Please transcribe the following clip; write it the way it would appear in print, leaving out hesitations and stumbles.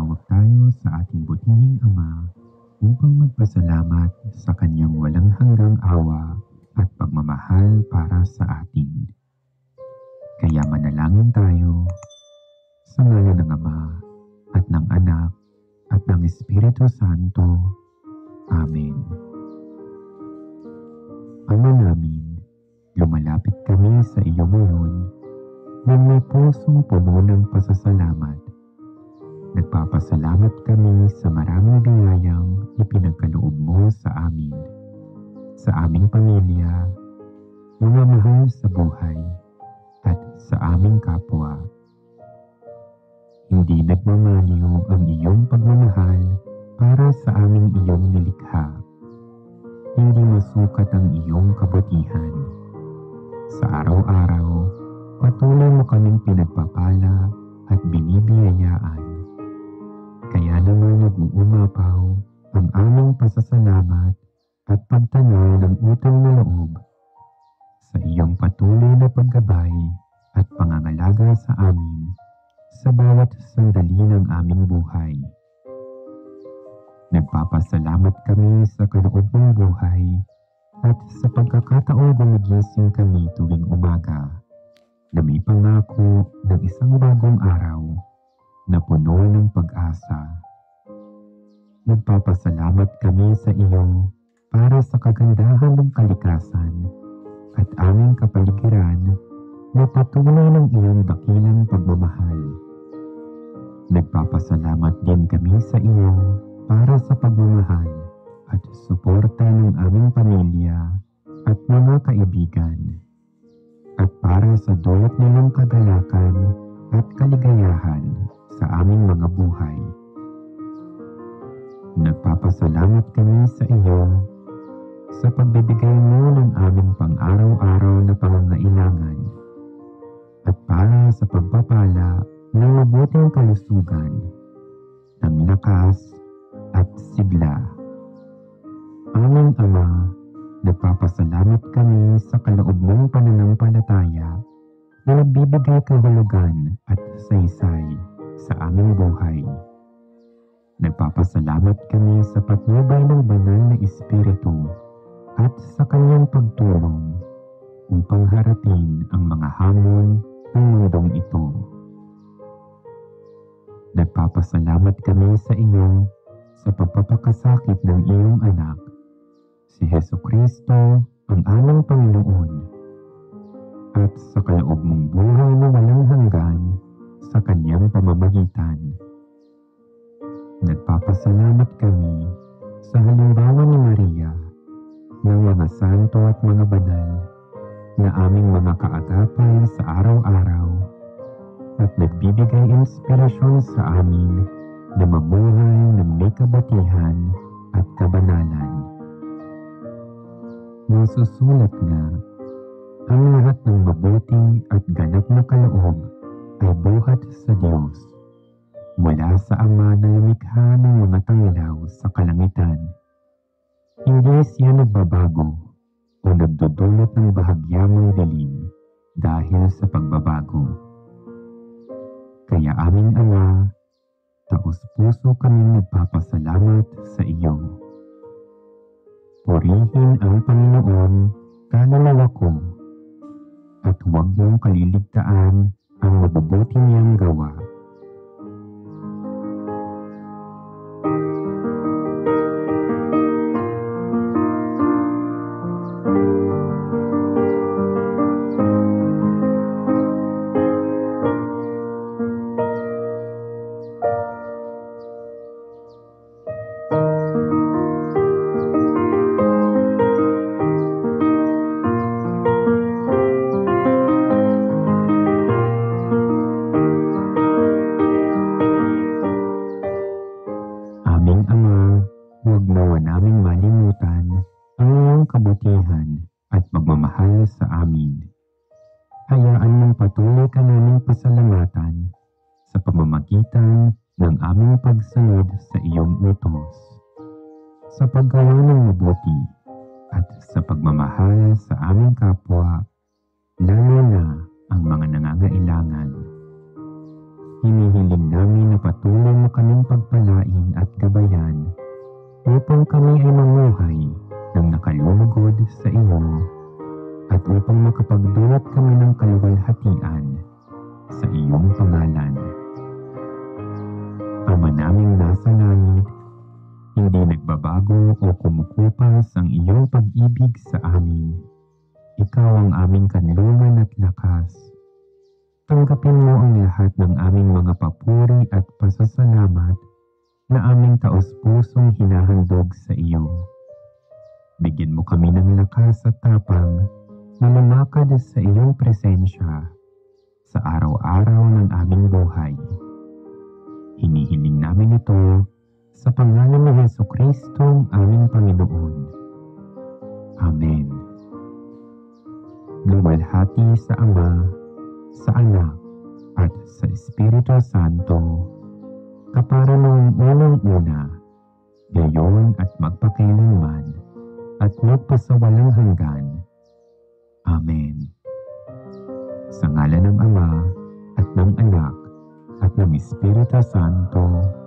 Tumatawag tayo sa ating butihing Ama upang magpasalamat sa kanyang walang hanggang awa at pagmamahal para sa atin. Kaya manalangin tayo sa ngalan ng Ama at ng Anak at ng Espiritu Santo. Amen. Ama namin, lumalapit kami sa iyo ngayon ng may pusong puno ng pasasalamat. Nagpapasalamat kami sa maraming biyayang ipinagkaloob mo sa amin, sa aming pamilya, mga mahal sa buhay, at sa aming kapwa. Hindi nagmamaliw ang iyong pagmamahal para sa aming iyong nilikha. Hindi masukat ang iyong kabutihan. Sa araw-araw, patuloy mo kaming pinagpapala at binibiyayaan. Kaya naman nag-uumapaw ang aming pasasalamat at pagtanaw ng utang na loob sa iyong patuloy na paggabay at pangangalaga sa amin sa bawat sandali ng aming buhay. Nagpapasalamat kami sa kaloob ng buhay at sa pagkakataong gumigising kami tuwing umaga na may pangako ng isang bagong araw na puno ng pag-asa. Nagpapasalamat kami sa iyo para sa kagandahan ng kalikasan at aming kapaligiran na patunay ng iyong dakilang pagmamahal. Nagpapasalamat din kami sa iyo para sa pagmamahal at suporta ng aming pamilya at mga kaibigan, at para sa dulot nilang kagalakan at kaligayahan sa aming mga buhay. Nagpapasalamat kami sa iyo sa pagbibigay mo ng aming pang-araw-araw na pangangailangan at para sa pagpapala ng mabuting kalusugan, ng lakas at sigla. Aming Ama, nagpapasalamat kami sa kaloob mong pananampalataya na nagbibigay kahulugan at saysay sa aming buhay. Nagpapasalamat kami sa patnubay ng banal na Espiritu at sa kanyang pagtulong upang harapin ang mga hamon ng mundong ito. Nagpapasalamat kami sa iyo sa pagpapakasakit ng iyong anak, si Jesucristo, ang aming Panginoon, at sa kaloob mong buhay na walang hanggan sa kanyang pamamagitan. Nagpapasalamat kami sa halimbawa ni Maria, ng mga santo at mga banal na aming mga kaagapay sa araw-araw at nagbibigay inspirasyon sa amin na mamuhay ng may kabutihan at kabanalan. Nasusulat nga, ang lahat ng mabuti at ganap na kaloob ay buhat sa Diyos, mula sa Ama na lumikha ng mga tanglaw sa kalangitan. Hindi siya nagbabago o nagdudulot ng bahagyamang dilim dahil sa pagbabago. Kaya aming Ama, taos-puso kaming nagpapasalamat sa iyo. Purihin ang Panginoon, kaluluwa ko, at huwag mong kaliligtaan ang mabubuti niyang gawa. Aming Ama, huwag nawa naming malimutan ang iyong kabutihan at pagmamahal sa amin. Hayaan mong patuloy ka naming pasalamatan sa pamamagitan ng aming pagsunod sa iyong utos, sa paggawa ng mabuti at sa pagmamahal sa aming kapwa, lalo na ang mga nangangailangan. Hinihiling namin na patuloy patuloy mo kaming pagpalain at gabayan upang kami ay mamuhay ng nakalulugod sa iyo at upang makapagdulot kami ng kaluwalhatian sa iyong pangalan. Ama naming nasa langit, hindi nagbabago o kumukupas ang iyong pag-ibig sa amin. Ikaw ang aming kanlungan at lakas. Tanggapin mo ang lahat ng aming mga papuri at pasasalamat na aming taos-pusong hinahandog sa iyo. Bigyan mo kami ng lakas at tapang na lumakad sa iyong presensya sa araw-araw ng aming buhay. Hinihiling namin ito sa pangalan ni Jesucristo, aming Panginoon. Amen. Luwalhati sa Ama, sa Anak, at sa Espiritu Santo, kapara noong unang-una, ngayon at magpakailanman, at magpasawalang hanggan. Amen. Sa ngalan ng Ama, at ng Anak, at ng Espiritu Santo.